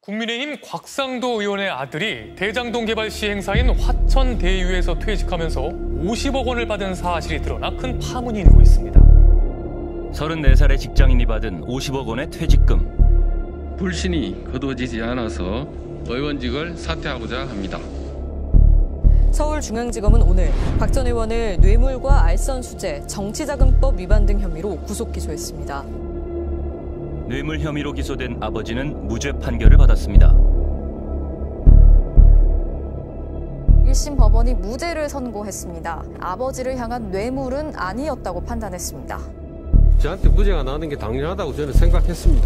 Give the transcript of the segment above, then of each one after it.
국민의힘 곽상도 의원의 아들이 대장동 개발 시행사인 화천대유에서 퇴직하면서 50억 원을 받은 사실이 드러나 큰 파문이 일고 있습니다. 34살의 직장인이 받은 50억 원의 퇴직금. 불신이 거두어지지 않아서 의원직을 사퇴하고자 합니다. 서울중앙지검은 오늘 박 전 의원을 뇌물과 알선수재, 정치자금법 위반 등 혐의로 구속 기소했습니다. 뇌물 혐의로 기소된 아버지는 무죄 판결을 받았습니다. 1심 법원이 무죄를 선고했습니다. 아버지를 향한 뇌물은 아니었다고 판단했습니다. 저한테 무죄가 나는 게 당연하다고 저는 생각했습니다.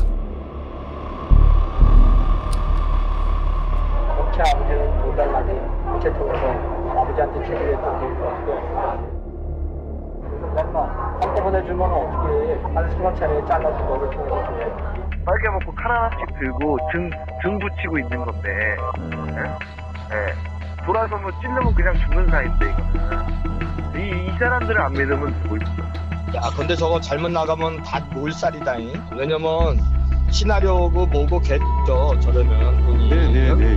업체 아버지는 돈 달라고 업체 통해서 아버지한테 주기로 했던 게 있었고 한꺼번에 주면 어떻게 한 수만차례 잘라서 너를 통해서 줘. 빨개 먹고 칼 하나씩 들고 등 붙이고 있는 건데 돌아서면 찔르면 그냥 죽는 사이인데 이거는 이 사람들을 안 믿으면 누구 있어. 야 근데 저거 잘못 나가면 다 몰살이다잉. 왜냐면 시나리오고 뭐고 겠죠 저러면 돈이. 네네네.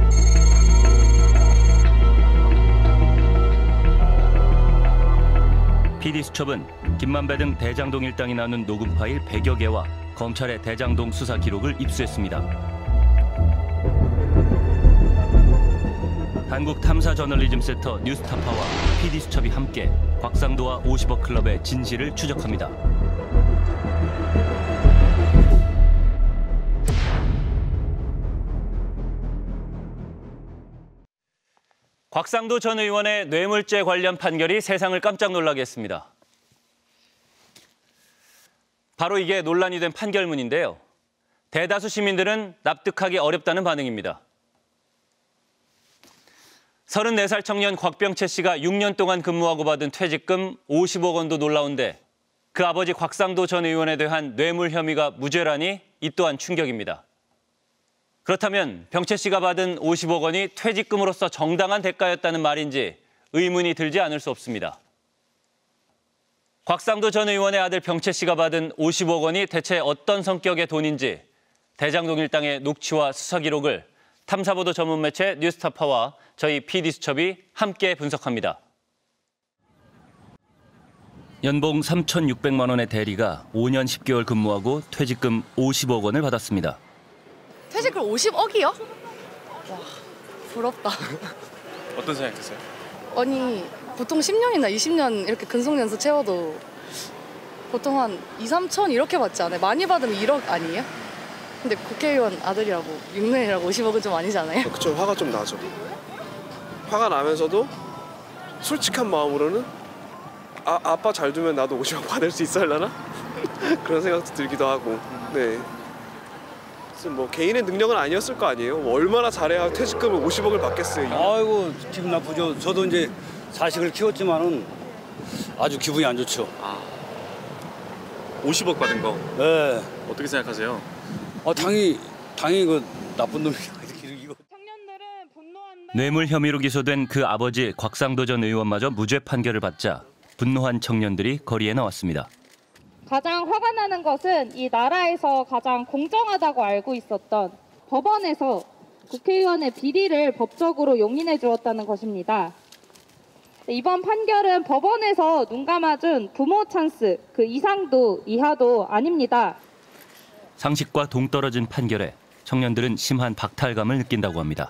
PD수첩은 김만배 등 대장동 일당이 나눈 녹음 파일 100여 개와 검찰의 대장동 수사 기록을 입수했습니다. 한국탐사저널리즘센터 뉴스타파와 PD수첩이 함께 곽상도와 50억 클럽의 진실을 추적합니다. 곽상도 전 의원의 뇌물죄 관련 판결이 세상을 깜짝 놀라게 했습니다. 바로 이게 논란이 된 판결문인데요. 대다수 시민들은 납득하기 어렵다는 반응입니다. 34살 청년 곽병채 씨가 6년 동안 근무하고 받은 퇴직금 50억 원도 놀라운데 그 아버지 곽상도 전 의원에 대한 뇌물 혐의가 무죄라니 이 또한 충격입니다. 그렇다면 병채 씨가 받은 50억 원이 퇴직금으로서 정당한 대가였다는 말인지 의문이 들지 않을 수 없습니다. 곽상도 전 의원의 아들 병채 씨가 받은 50억 원이 대체 어떤 성격의 돈인지 대장동 일당의 녹취와 수사 기록을 탐사보도 전문 매체 뉴스타파와 저희 PD수첩이 함께 분석합니다. 연봉 3,600만 원의 대리가 5년 10개월 근무하고 퇴직금 50억 원을 받았습니다. 퇴직금 50억이요? 와, 부럽다. 어떤 생각 드세요? 아니, 보통 10년이나 20년 이렇게 근속연수 채워도 보통 한 2, 3천 이렇게 받지 않아요? 많이 받으면 1억 아니에요? 근데 국회의원 아들이라고 6년이라고 50억은 좀 아니잖아요? 그쵸, 화가 좀 나죠. 화가 나면서도 솔직한 마음으로는 아빠 잘 두면 나도 50억 받을 수 있을려나? 그런 생각도 들기도 하고. 네. 뭐 개인의 능력은 아니었을 거 아니에요. 뭐 얼마나 잘해야 퇴직금을 50억을 받겠어요. 아이고 기분 나쁘죠. 저도 이제 자식을 키웠지만은 아주 기분이 안 좋죠. 50억 받은 거? 네. 어떻게 생각하세요? 당연히 그 나쁜 놈이. 뇌물 혐의로 기소된 그 아버지 곽상도 전 의원마저 무죄 판결을 받자 분노한 청년들이 거리에 나왔습니다. 가장 화가 나는 것은 이 나라에서 가장 공정하다고 알고 있었던 법원에서 국회의원의 비리를 법적으로 용인해 주었다는 것입니다. 이번 판결은 법원에서 눈 감아준 부모 찬스 그 이상도 이하도 아닙니다. 상식과 동떨어진 판결에 청년들은 심한 박탈감을 느낀다고 합니다.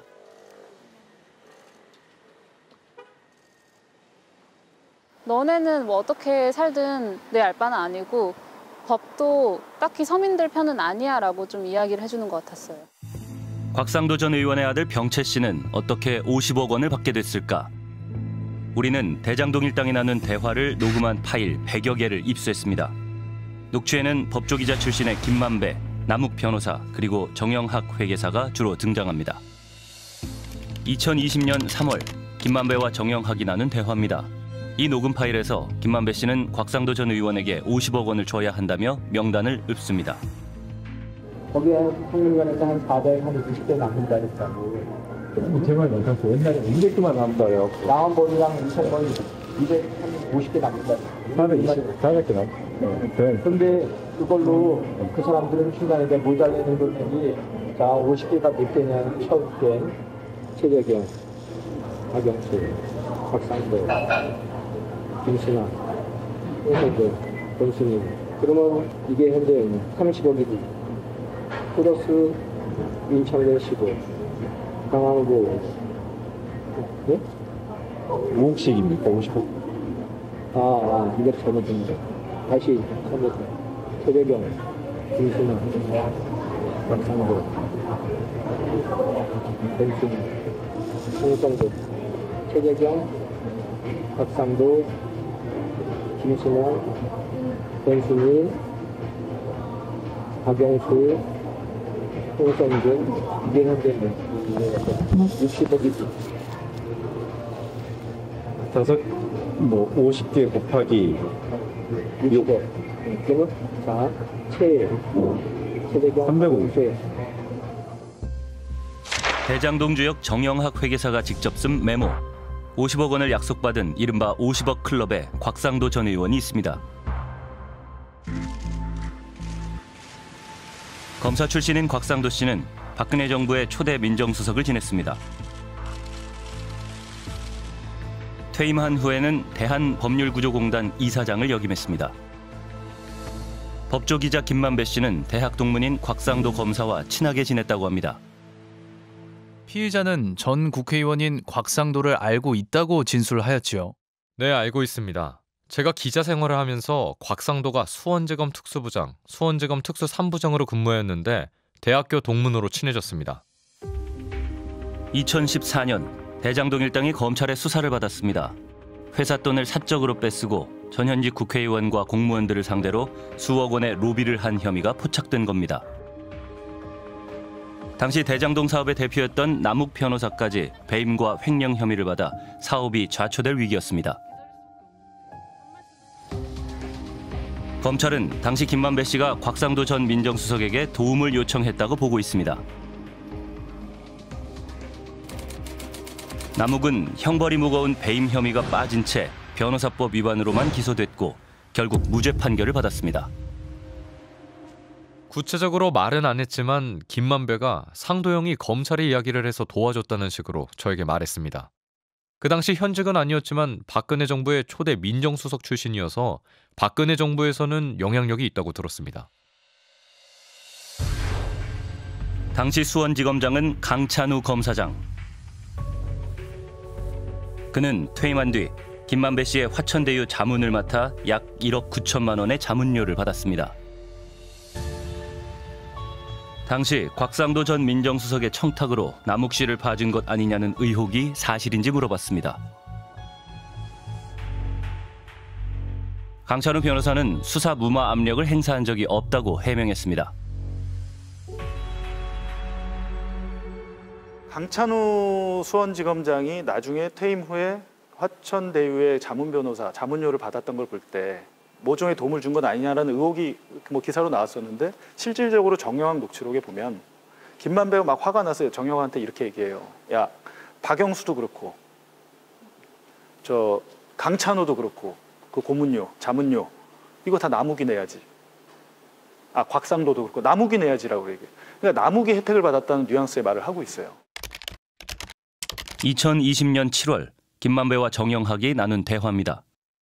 너네는 뭐 어떻게 살든 내 알 바는 아니고 법도 딱히 서민들 편은 아니야 라고 좀 이야기를 해주는 것 같았어요. 곽상도 전 의원의 아들 병채 씨는 어떻게 50억 원을 받게 됐을까? 우리는 대장동 일당이 나눈 대화를 녹음한 파일 100여 개를 입수했습니다. 녹취에는 법조기자 출신의 김만배, 남욱 변호사 그리고 정영학 회계사가 주로 등장합니다. 2020년 3월 김만배와 정영학이 나눈 대화입니다. 이 녹음 파일에서 김만배 씨는 곽상도 전 의원에게 50억 원을 줘야 한다며 명단을 읊습니다. 거기에 통일관에서 한 420대 남는다 했다고. 제발 넣었어. 옛날에 200개만 남다요. 양원본이랑 250개 남는다. 400개 남. 근데 그걸로 그 사람들은 중간에 모자라는 돈들이 자, 50개가 몇 개냐? 서울대, 최재경, 박영수, 박상도, 김신아, 홍석도, 권순임. 그러면 이게 현재 30억이지. 플러스 인천대 15, 강화도, 네? 5억씩입니까? 50억? 이거 잘못된 거. 다시 처음부터. 최재경, 김신아, 박상도, 권순임, 홍성도, 최재경, 박상도, 김신아, 권순임, 박영수, 홍성준, 이게 현재 60억이지. 다섯, 50개 곱하기 60억. 그러면, 자, 최대경, 350. 대장동 주역 정영학 회계사가 직접 쓴 메모. 50억 원을 약속받은 이른바 50억 클럽에 곽상도 전 의원이 있습니다. 검사 출신인 곽상도 씨는 박근혜 정부의 초대 민정수석을 지냈습니다. 퇴임한 후에는 대한법률구조공단 이사장을 역임했습니다. 법조기자 김만배 씨는 대학 동문인 곽상도 검사와 친하게 지냈다고 합니다. 피의자는 전 국회의원인 곽상도를 알고 있다고 진술하였지요. 네, 알고 있습니다. 제가 기자 생활을 하면서 곽상도가 수원지검 특수부장, 수원지검 특수 3부장으로 근무했는데 대학교 동문으로 친해졌습니다. 2014년 대장동 일당이 검찰의 수사를 받았습니다. 회사 돈을 사적으로 뺏쓰고 전현직 국회의원과 공무원들을 상대로 수억 원의 로비를 한 혐의가 포착된 겁니다. 당시 대장동 사업의 대표였던 남욱 변호사까지 배임과 횡령 혐의를 받아 사업이 좌초될 위기였습니다. 검찰은 당시 김만배 씨가 곽상도 전 민정수석에게 도움을 요청했다고 보고 있습니다. 남욱은 형벌이 무거운 배임 혐의가 빠진 채 변호사법 위반으로만 기소됐고 결국 무죄 판결을 받았습니다. 구체적으로 말은 안 했지만 김만배가 상도형이 검찰의 이야기를 해서 도와줬다는 식으로 저에게 말했습니다. 그 당시 현직은 아니었지만 박근혜 정부의 초대 민정수석 출신이어서 박근혜 정부에서는 영향력이 있다고 들었습니다. 당시 수원지검장은 강찬우 검사장. 그는 퇴임한 뒤 김만배 씨의 화천대유 자문을 맡아 약 1억 9천만 원의 자문료를 받았습니다. 당시 곽상도 전 민정수석의 청탁으로 남욱 씨를 봐준 것 아니냐는 의혹이 사실인지 물어봤습니다. 강찬우 변호사는 수사 무마 압력을 행사한 적이 없다고 해명했습니다. 강찬우 수원지검장이 나중에 퇴임 후에 화천대유의 자문 변호사, 자문료를 받았던 걸 볼 때 모종의 도움을 준 건 아니냐라는 의혹이 기사로 나왔었는데 실질적으로 정영학 녹취록에 보면 김만배가 막 화가 나서 정영학한테 이렇게 얘기해요. 야, 박영수도 그렇고 저 강찬우도 그렇고 그 고문료, 자문료 이거 다 남욱이 내야지. 곽상도도 그렇고 남욱이 내야지라고 얘기해요. 그러니까 남욱이 혜택을 받았다는 뉘앙스의 말을 하고 있어요. 2020년 7월 김만배와 정영학이 나눈 대화입니다.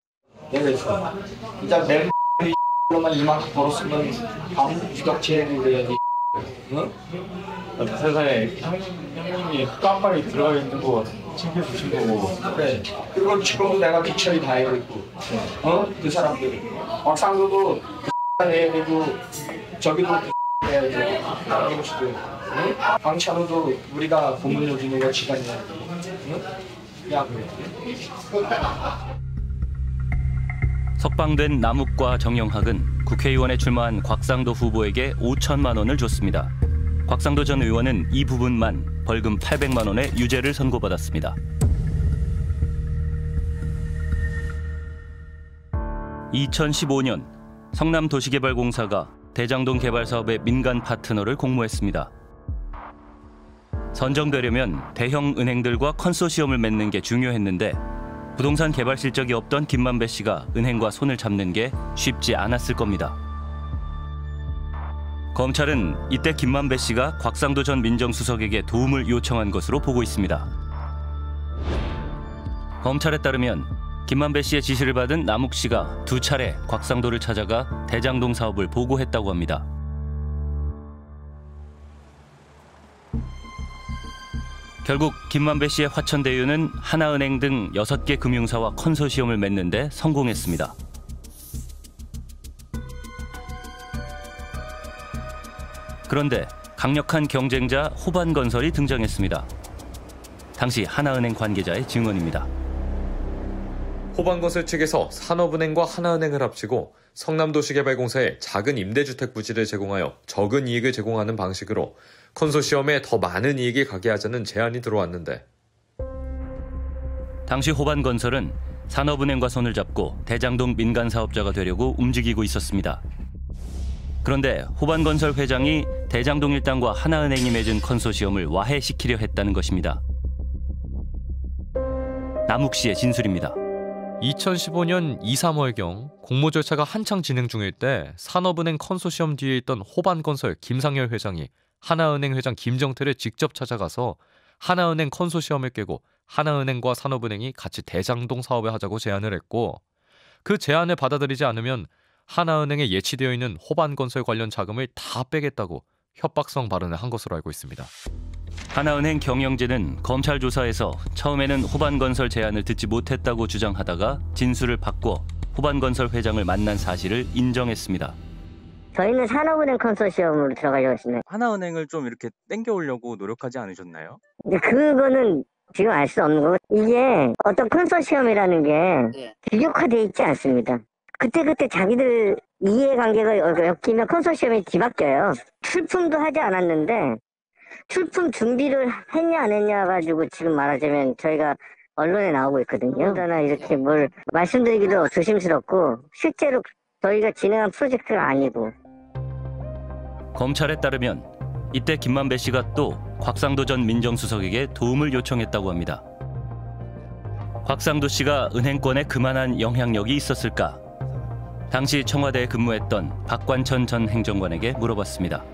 진짜 내 X로만 이만큼 벌었으면 아무 주격체를 그래야지. 응? 세상에 형님이 깜빡이 들어가 있는 거 챙겨주신 거고. 그래. 그리고 지금은 내가 기철이 다 해버리고. 그 사람들. 곽상도도 해야되고 저기도 해야지. 응? 강찬우도 우리가 고문료 주는 거 시간이야. 응? 야 그래. 석방된 남욱과 정영학은 국회의원에 출마한 곽상도 후보에게 5천만 원을 줬습니다. 곽상도 전 의원은 이 부분만 벌금 800만 원의 유죄를 선고받았습니다. 2015년 성남도시개발공사가 대장동 개발 사업의 민간 파트너를 공모했습니다. 선정되려면 대형 은행들과 컨소시엄을 맺는 게 중요했는데 부동산 개발 실적이 없던 김만배 씨가 은행과 손을 잡는 게 쉽지 않았을 겁니다. 검찰은 이때 김만배 씨가 곽상도 전 민정수석에게 도움을 요청한 것으로 보고 있습니다. 검찰에 따르면 김만배 씨의 지시를 받은 남욱 씨가 2차례 곽상도를 찾아가 대장동 사업을 보고했다고 합니다. 결국 김만배 씨의 화천대유는 하나은행 등 6개 금융사와 컨소시엄을 맺는 데 성공했습니다. 그런데 강력한 경쟁자 호반건설이 등장했습니다. 당시 하나은행 관계자의 증언입니다. 호반건설 측에서 산업은행과 하나은행을 합치고 성남도시개발공사에 작은 임대주택 부지를 제공하여 적은 이익을 제공하는 방식으로 컨소시엄에 더 많은 이익이 가게 하자는 제안이 들어왔는데, 당시 호반건설은 산업은행과 손을 잡고 대장동 민간사업자가 되려고 움직이고 있었습니다. 그런데 호반건설 회장이 대장동 일당과 하나은행이 맺은 컨소시엄을 와해시키려 했다는 것입니다. 남욱 씨의 진술입니다. 2015년 2, 3월경 공모 절차가 한창 진행 중일 때 산업은행 컨소시엄 뒤에 있던 호반건설 김상열 회장이 하나은행 회장 김정태를 직접 찾아가서 하나은행 컨소시엄을 깨고 하나은행과 산업은행이 같이 대장동 사업을 하자고 제안을 했고, 그 제안을 받아들이지 않으면 하나은행에 예치되어 있는 호반건설 관련 자금을 다 빼겠다고 협박성 발언을 한 것으로 알고 있습니다. 하나은행 경영진은 검찰 조사에서 처음에는 호반건설 제안을 듣지 못했다고 주장하다가 진술을 바꿔 호반건설 회장을 만난 사실을 인정했습니다. 저희는 산업은행 컨소시엄으로 들어가려고 했습니다. 하나은행을 좀 이렇게 땡겨오려고 노력하지 않으셨나요? 근데 그거는 지금 알 수 없는 거고, 이게 어떤 컨소시엄이라는 게 규격화되어 있지 않습니다. 그때그때 자기들 이해관계가 엮이면 컨소시엄이 뒤바뀌어요. 출품도 하지 않았는데 출품 준비를 했냐 안 했냐 가지고 지금 말하자면 저희가 언론에 나오고 있거든요. 그러나 이렇게 뭘 말씀드리기도 조심스럽고 실제로 저희가 진행한 프로젝트가 아니고. 검찰에 따르면 이때 김만배 씨가 또 곽상도 전 민정수석에게 도움을 요청했다고 합니다. 곽상도 씨가 은행권에 그만한 영향력이 있었을까? 당시 청와대에 근무했던 박관천 전 행정관에게 물어봤습니다.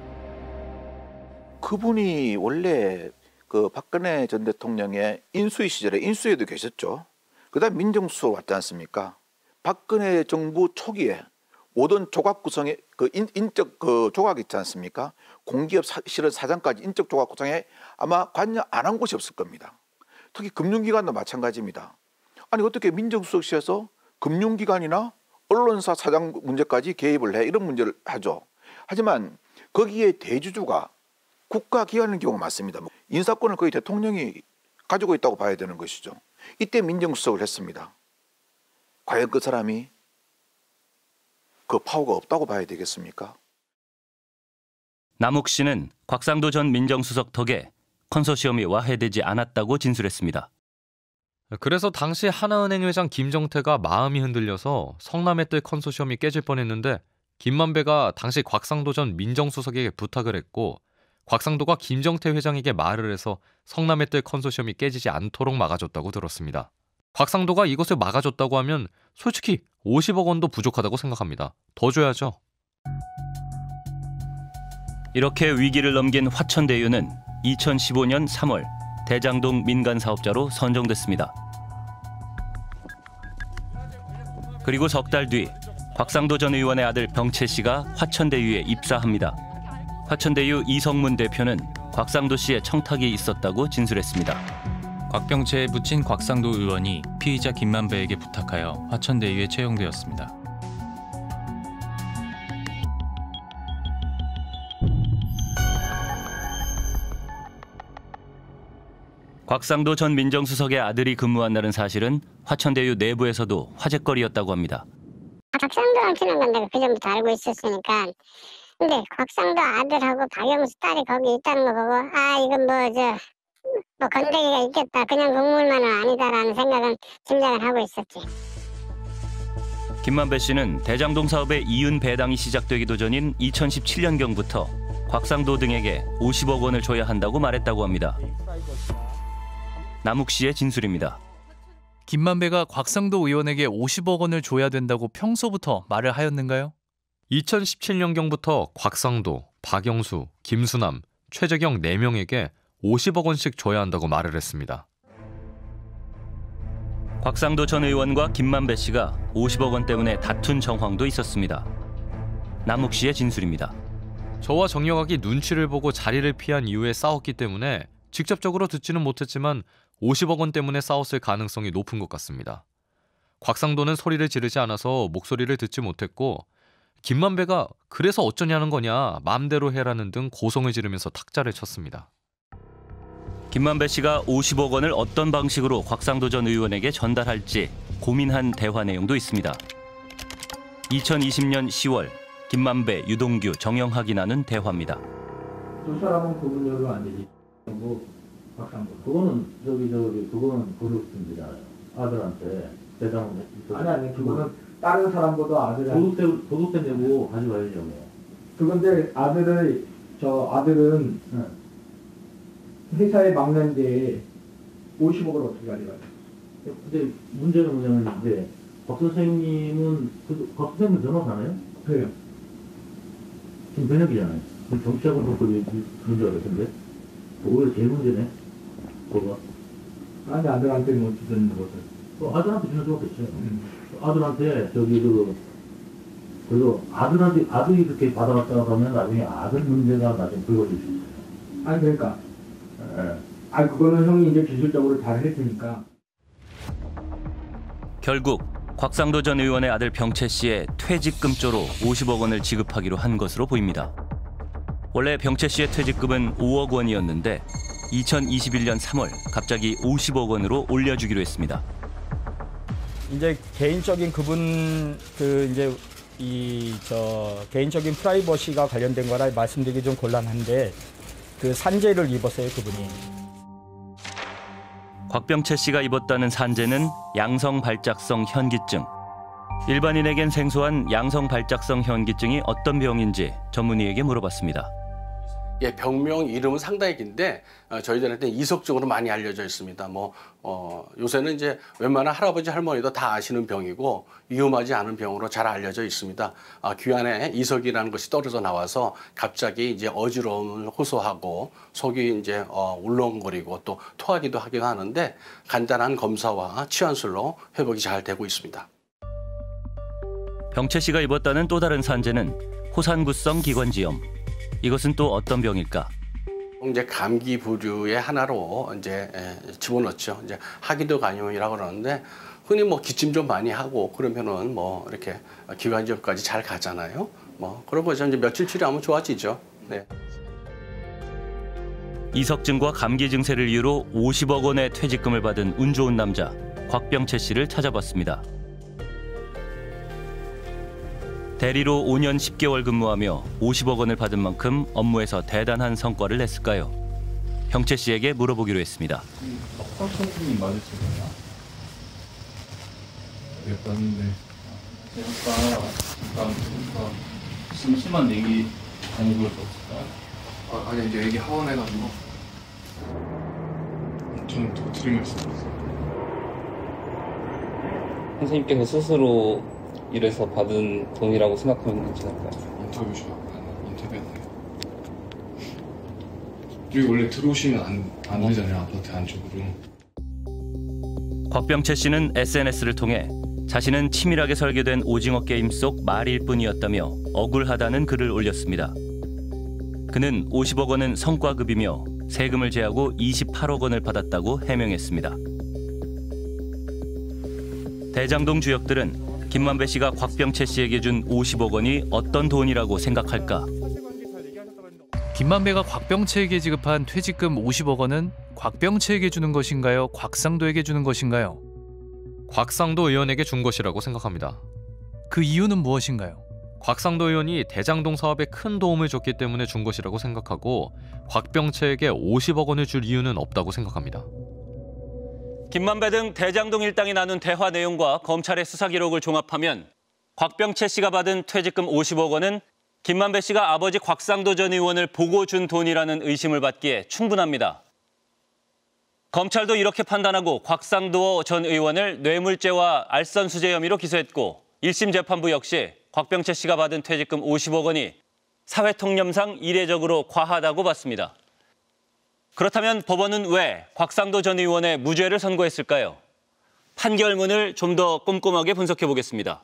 그분이 원래 그 박근혜 전 대통령의 인수위 시절에 인수위에도 계셨죠. 그다음 민정수석 왔지 않습니까? 박근혜 정부 초기에 모든 조각 구성의 그 인적 그 조각 있지 않습니까? 공기업 실은 사장까지 인적 조각 구성에 아마 관여 안 한 곳이 없을 겁니다. 특히 금융기관도 마찬가지입니다. 아니 어떻게 민정수석실에서 금융기관이나 언론사 사장 문제까지 개입을 해, 이런 문제를 하죠. 하지만 거기에 대주주가 국가기관인 경우가 많습니다. 인사권을 거의 대통령이 가지고 있다고 봐야 되는 것이죠. 이때 민정수석을 했습니다. 과연 그 사람이 그 파워가 없다고 봐야 되겠습니까? 남욱 씨는 곽상도 전 민정수석 덕에 컨소시엄이 와해되지 않았다고 진술했습니다. 그래서 당시 하나은행 회장 김정태가 마음이 흔들려서 성남의 뜰 컨소시엄이 깨질 뻔했는데, 김만배가 당시 곽상도 전 민정수석에게 부탁을 했고 곽상도가 김정태 회장에게 말을 해서 성남의 뜰 컨소시엄이 깨지지 않도록 막아줬다고 들었습니다. 곽상도가 이것을 막아줬다고 하면 솔직히 50억 원도 부족하다고 생각합니다. 더 줘야죠. 이렇게 위기를 넘긴 화천대유는 2015년 3월 대장동 민간사업자로 선정됐습니다. 그리고 석 달 뒤 곽상도 전 의원의 아들 병채 씨가 화천대유에 입사합니다. 화천대유 이성문 대표는 곽상도 씨의 청탁이 있었다고 진술했습니다. 곽병채에 붙인 곽상도 의원이 피의자 김만배에게 부탁하여 화천대유에 채용되었습니다. 곽상도 전 민정수석의 아들이 근무한다는 사실은 화천대유 내부에서도 화제거리였다고 합니다. 곽상도한테는 건 내가 그 전부터 알고 있었으니까. 근데 곽상도 아들하고 박영수 딸이 거기 있다는 거 보고 이건 뭐 건더기가 있겠다. 그냥 공무원만은 아니다라는 생각은 짐작을 하고 있었지. 김만배 씨는 대장동 사업의 이윤 배당이 시작되기도 전인 2017년경부터 곽상도 등에게 50억 원을 줘야 한다고 말했다고 합니다. 남욱 씨의 진술입니다. 김만배가 곽상도 의원에게 50억 원을 줘야 된다고 평소부터 말을 하였는가요? 2017년경부터 곽상도, 박영수, 김수남, 최재경 4명에게 50억 원씩 줘야 한다고 말을 했습니다. 곽상도 전 의원과 김만배 씨가 50억 원 때문에 다툰 정황도 있었습니다. 남욱 씨의 진술입니다. 저와 정영학이 눈치를 보고 자리를 피한 이후에 싸웠기 때문에 직접적으로 듣지는 못했지만 50억 원 때문에 싸웠을 가능성이 높은 것 같습니다. 곽상도는 소리를 지르지 않아서 목소리를 듣지 못했고 김만배가 그래서 어쩌냐는 거냐, 마음대로 해라는 등 고성을 지르면서 탁자를 쳤습니다. 김만배 씨가 50억 원을 어떤 방식으로 곽상도 전 의원에게 전달할지 고민한 대화 내용도 있습니다. 2020년 10월 김만배, 유동규, 정영학이 나눈 대화입니다. 두 사람은 구분적으로 안 되지. 곽상도. 그거는 그거는 그렇습니다. 아들한테 대장을 아니 그거는 다른 사람보다 아들한테 도둑대 내고 가져가야죠. 그건데 아들은 회사에 막는데 50억을 어떻게 가져가요? 근데 문제는 뭐냐면 이제 박 선생님은 박 선생님은 변호사나요? 그래요. 지금 변혁이잖아요. 정치하고도 그런 줄 알았는데 오히려 제일 문제네. 그거. 아니 아들한테는 어쨌든 것을. 아들한테 주는 수밖에 없어요. 아들한테 그래도 아들이 이렇게 받아갔다가 가면 나중에 아들 문제가 나중에 불거질 수 있어요. 아니 그러니까. 아니 그거는 형이 이제 기술적으로 잘 했으니까. 결국 곽상도 전 의원의 아들 병채 씨의 퇴직금조로 50억 원을 지급하기로 한 것으로 보입니다. 원래 병채 씨의 퇴직금은 5억 원이었는데 2021년 3월 갑자기 50억 원으로 올려주기로 했습니다. 이제 개인적인 개인적인 프라이버시가 관련된 거라 말씀드리기 좀 곤란한데 그 산재를 입었어요, 그분이. 곽병채 씨가 입었다는 산재는 양성발작성 현기증. 일반인에겐 생소한 양성발작성 현기증이 어떤 병인지 전문의에게 물어봤습니다. 예, 병명 이름은 상당히 긴데 저희들한테 이석증으로 많이 알려져 있습니다. 요새는 이제 웬만한 할아버지 할머니도 다 아시는 병이고 위험하지 않은 병으로 잘 알려져 있습니다. 귀 안에 이석이라는 것이 떨어져 나와서 갑자기 이제 어지러움을 호소하고 속이 이제 울렁거리고 또 토하기도 하기도 하는데 간단한 검사와 치환술로 회복이 잘 되고 있습니다. 병채 씨가 입었다는 또 다른 산재는 호산구성 기관지염. 이것은 또 어떤 병일까? 이제 감기 부류의 하나로 이제 집어넣죠. 이제 하기도 간염이라고 그러는데 흔히 기침 좀 많이 하고 그러면은 이렇게 기관지염까지 잘 가잖아요. 그러고 이제 며칠 치료하면 좋아지죠. 네. 이석증과 감기 증세를 이유로 50억 원의 퇴직금을 받은 운 좋은 남자 곽병채 씨를 찾아봤습니다. 대리로 5년 10개월 근무하며 50억 원을 받은 만큼 업무에서 대단한 성과를 냈을까요? 병채 씨에게 물어보기로 했습니다. 선생님 맞으시나요? 그랬는데 아까 심심한 얘기 아니 그럴 수 없을까요? 아니 이제 얘기 하원해가지고 저는 더 드릴 말씀 없어요. 선생님께서 스스로 일해서 받은 돈이라고 생각하면 괜찮을까요? 인터뷰죠. 인터뷰했나요? 여기 원래 들어오시면 안 되잖아요. 아파트 안쪽으로. 곽병채 씨는 SNS를 통해 자신은 치밀하게 설계된 오징어 게임 속 말일 뿐이었다며 억울하다는 글을 올렸습니다. 그는 50억 원은 성과급이며 세금을 제하고 28억 원을 받았다고 해명했습니다. 대장동 주역들은 김만배 씨가 곽병채 씨에게 준 50억 원이 어떤 돈이라고 생각할까? 김만배가 곽병채에게 지급한 퇴직금 50억 원은 곽병채에게 주는 것인가요? 곽상도에게 주는 것인가요? 곽상도 의원에게 준 것이라고 생각합니다. 그 이유는 무엇인가요? 곽상도 의원이 대장동 사업에 큰 도움을 줬기 때문에 준 것이라고 생각하고 곽병채에게 50억 원을 줄 이유는 없다고 생각합니다. 김만배 등 대장동 일당이 나눈 대화 내용과 검찰의 수사 기록을 종합하면 곽병채 씨가 받은 퇴직금 50억 원은 김만배 씨가 아버지 곽상도 전 의원을 보고 준 돈이라는 의심을 받기에 충분합니다. 검찰도 이렇게 판단하고 곽상도 전 의원을 뇌물죄와 알선수재 혐의로 기소했고 1심 재판부 역시 곽병채 씨가 받은 퇴직금 50억 원이 사회통념상 이례적으로 과하다고 봤습니다. 그렇다면 법원은 왜 곽상도 전 의원의 무죄를 선고했을까요? 판결문을 좀 더 꼼꼼하게 분석해 보겠습니다.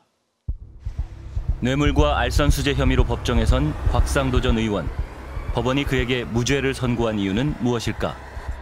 뇌물과 알선수재 혐의로 법정에 선 곽상도 전 의원. 법원이 그에게 무죄를 선고한 이유는 무엇일까?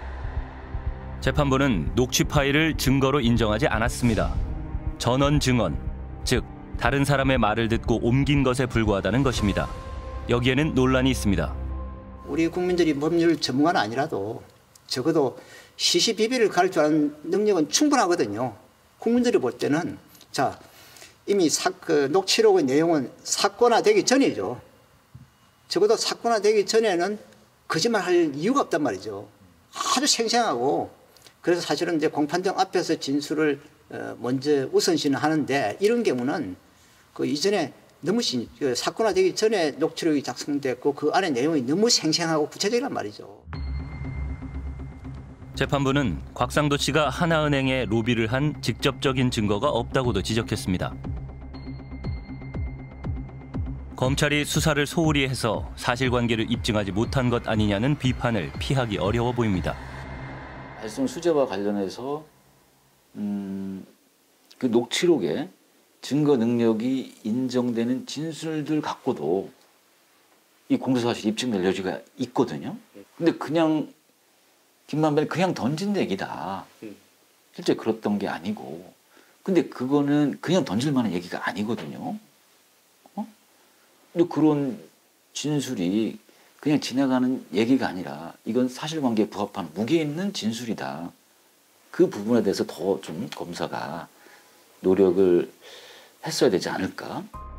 재판부는 녹취 파일을 증거로 인정하지 않았습니다. 전원 증언, 즉 다른 사람의 말을 듣고 옮긴 것에 불과하다는 것입니다. 여기에는 논란이 있습니다. 우리 국민들이 법률 전문가는 아니라도 적어도 시시비비를 가릴 줄 아는 능력은 충분하거든요. 국민들이 볼 때는 자 이미 녹취록의 내용은 사건화되기 전이죠. 적어도 사건화되기 전에는 거짓말할 이유가 없단 말이죠. 아주 생생하고 그래서 사실은 이제 공판장 앞에서 진술을 먼저 우선시는 하는데 이런 경우는 그 이전에 너무 사건화되기 전에 녹취록이 작성됐고 그 안에 내용이 너무 생생하고 구체적이란 말이죠. 재판부는 곽상도 씨가 하나은행에 로비를 한 직접적인 증거가 없다고도 지적했습니다. 검찰이 수사를 소홀히 해서 사실관계를 입증하지 못한 것 아니냐는 비판을 피하기 어려워 보입니다. 알선 수재와 관련해서 그 녹취록에 증거 능력이 인정되는 진술들 갖고도 이 공소사실 입증될 여지가 있거든요. 근데 그냥 김만배는 그냥 던진 얘기다. 실제 그랬던 게 아니고. 근데 그거는 그냥 던질 만한 얘기가 아니거든요. 근데 그런 진술이 그냥 지나가는 얘기가 아니라 이건 사실관계에 부합한 무게 있는 진술이다. 그 부분에 대해서 더 좀 검사가 노력을 했어야 되지 않을까?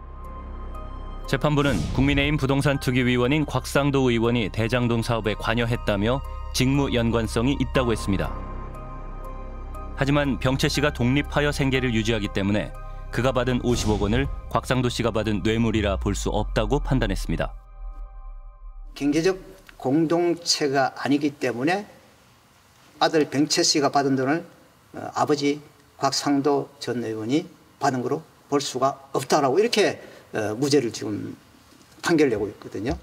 재판부는 국민의힘 부동산 투기위원인 곽상도 의원이 대장동 사업에 관여했다며 직무 연관성이 있다고 했습니다. 하지만 병채 씨가 독립하여 생계를 유지하기 때문에 그가 받은 50억 원을 곽상도 씨가 받은 뇌물이라 볼 수 없다고 판단했습니다. 경제적 공동체가 아니기 때문에 아들 병채 씨가 받은 돈을 아버지 곽상도 전 의원이 받은 거로 볼 수가 없다라고 이렇게 무죄를 지금 판결을 내고 있거든요.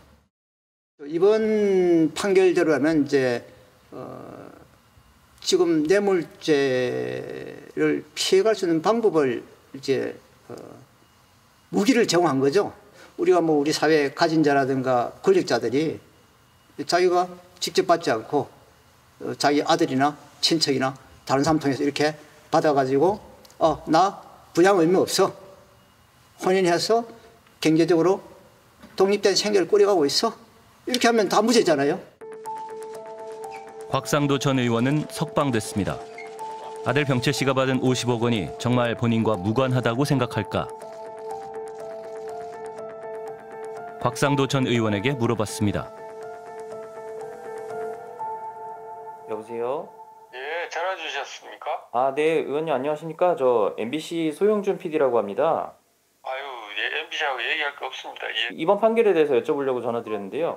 이번 판결대로라면 이제 지금 뇌물죄를 피해갈 수 있는 방법을 이제 무기를 제공한 거죠. 우리가 뭐 우리 사회 가진 자라든가 권력자들이 자기가 직접 받지 않고 자기 아들이나 친척이나 다른 사람 통해서 이렇게 받아가지고 나 부양 의무 없어. 혼인해서 경제적으로 독립된 생계를 꾸려가고 있어. 이렇게 하면 다 무죄잖아요. 곽상도 전 의원은 석방됐습니다. 아들 병채 씨가 받은 50억 원이 정말 본인과 무관하다고 생각할까? 곽상도 전 의원에게 물어봤습니다. 여보세요? 예, 전화 주셨습니까? 아, 네, 의원님 안녕하십니까? 저 MBC 소영준 PD라고 합니다. 아유, 예, MBC하고 얘기할 거 없습니다. 예. 이번 판결에 대해서 여쭤보려고 전화드렸는데요.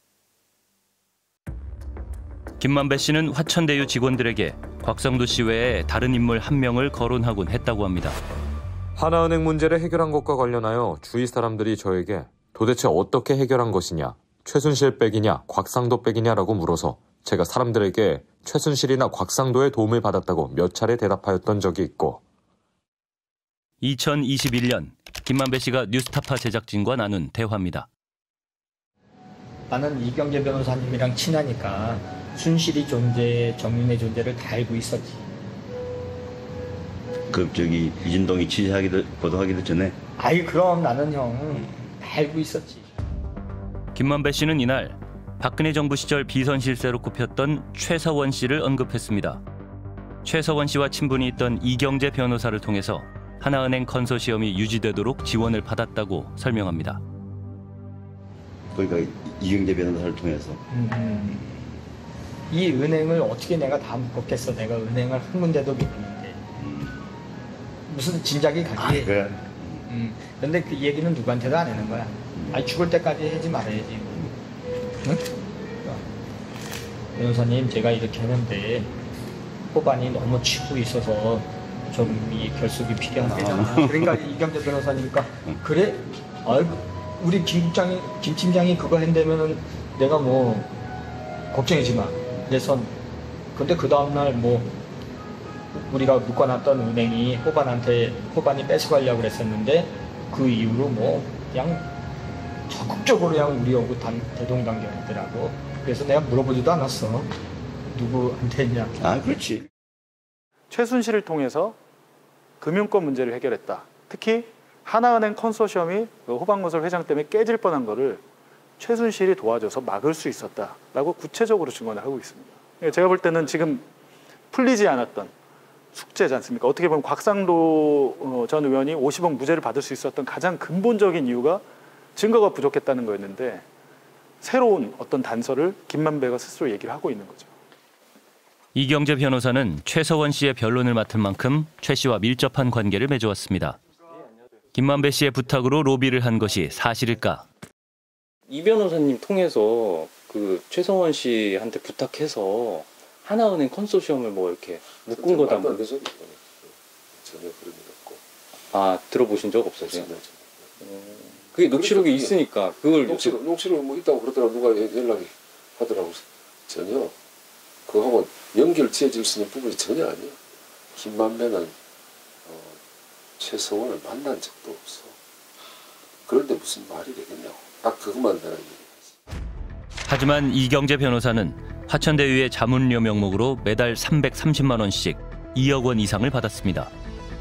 김만배 씨는 화천대유 직원들에게 곽상도 씨 외에 다른 인물 한 명을 거론하곤 했다고 합니다. 하나은행 문제를 해결한 것과 관련하여 주위 사람들이 저에게 도대체 어떻게 해결한 것이냐, 최순실 백이냐, 곽상도 백이냐라고 물어서 제가 사람들에게 최순실이나 곽상도의 도움을 받았다고 몇 차례 대답하였던 적이 있고 2021년 김만배 씨가 뉴스타파 제작진과 나눈 대화입니다. 나는 이경재 변호사님이랑 친하니까 순실이 존재, 정윤의 존재를 다 알고 있었지. 그 저기 이진동이 취재하기도 보도하기도 전에. 아이 그럼 나는 형 다 알고 있었지. 김만배 씨는 이날 박근혜 정부 시절 비선 실세로 꼽혔던 최서원 씨를 언급했습니다. 최서원 씨와 친분이 있던 이경재 변호사를 통해서 하나은행 컨소시엄이 유지되도록 지원을 받았다고 설명합니다. 그러니까 이경재 변호사를 통해서. 이 은행을 어떻게 내가 다 묶었겠어. 내가 은행을 한 군데도 믿었는데 무슨 진작이 가지. 그래. 근데 그 얘기는 누구한테도 안 하는 거야. 아니 죽을 때까지 하지 말아야지. 응? 변호사님 제가 이렇게 하는데 호반이 너무 치고 있어서 좀 이 결속이 필요하다. 그러니까 이경재 변호사니까 그래? 우리 김 팀장이 그거 한다면은 내가 뭐 걱정이지 마. 그래서 근데 그 다음날 뭐 우리가 묶어놨던 은행이 호반이 뺏어가려고 그랬었는데 그 이후로 뭐 그냥 적극적으로 그냥 우리하고 대동단결하더라고. 그래서 내가 물어보지도 않았어. 누구한테 했냐. 아, 그렇지. 최순실을 통해서 금융권 문제를 해결했다. 특히 하나은행 컨소시엄이 호반건설 회장 때문에 깨질 뻔한 거를 최순실이 도와줘서 막을 수 있었다라고 구체적으로 증언을 하고 있습니다. 제가 볼 때는 지금 풀리지 않았던 숙제지 않습니까? 어떻게 보면 곽상도 전 의원이 50억 무죄를 받을 수 있었던 가장 근본적인 이유가 증거가 부족했다는 거였는데 새로운 어떤 단서를 김만배가 스스로 얘기를 하고 있는 거죠. 이경재 변호사는 최서원 씨의 변론을 맡을 만큼 최 씨와 밀접한 관계를 맺어왔습니다. 김만배 씨의 부탁으로 로비를 한 것이 사실일까? 이 변호사님 통해서 그 최서원 씨한테 부탁해서 하나은행 컨소시엄을 뭐 이렇게 묶은 거다. 전혀 그런 일 없고. 아, 들어보신 적 없으세요? 그게 녹취록이 있으니까 그걸 녹취록 뭐 있다고 그러더라고. 누가 연락이 하더라고. 전혀 그거하고 연결 지어질 수 있는 부분이 전혀 아니야. 김만배는 최서원을 만난 적도 없어. 그런데 무슨 말이 되겠냐고. 딱 그것만 내가 얘기했어. 하지만 이경재 변호사는 화천대유의 자문료 명목으로 매달 330만 원씩 2억 원 이상을 받았습니다.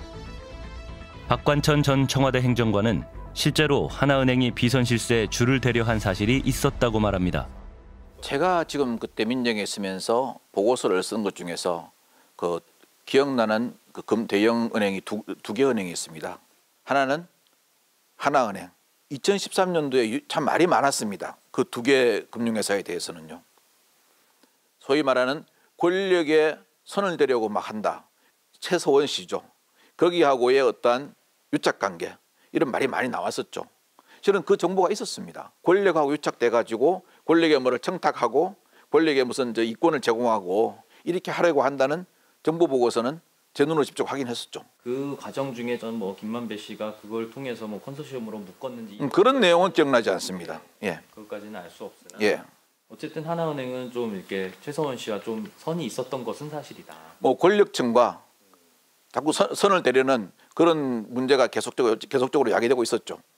박관천 전 청와대 행정관은 실제로 하나은행이 비선 실세에 줄을 대려 한 사실이 있었다고 말합니다. 제가 지금 그때 민정에 있으면서 보고서를 쓴 것 중에서 그 기억나는 그 대형 은행이 두 개 은행이 있습니다. 하나는 하나은행. 2013년도에 참 말이 많았습니다. 그 두 개 금융회사에 대해서는요. 소위 말하는 권력에 선을 대려고 막 한다. 최서원 씨죠. 거기하고의 어떠한 유착관계 이런 말이 많이 나왔었죠. 실은 그 정보가 있었습니다. 권력하고 유착돼가지고 권력의 뭐를 청탁하고 권력에 무슨 이권을 제공하고 이렇게 하려고 한다는 정보 보고서는 제 눈으로 직접 확인했었죠. 그 과정 중에 전 뭐 김만배 씨가 그걸 통해서 뭐 컨소시엄으로 묶었는지 그런 내용은 기억나지 않습니다. 예. 그것까지는 알 수 없으나. 예. 어쨌든 하나은행은 좀 이렇게 최서원 씨와 좀 선이 있었던 것은 사실이다. 뭐 권력층과 자꾸 선을 대려는 그런 문제가 계속적으로 야기되고 있었죠.